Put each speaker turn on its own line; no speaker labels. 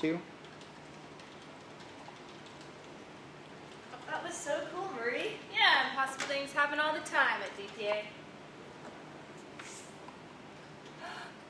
too.
That was so cool, Marie. Yeah, impossible things happen all the time at DPA.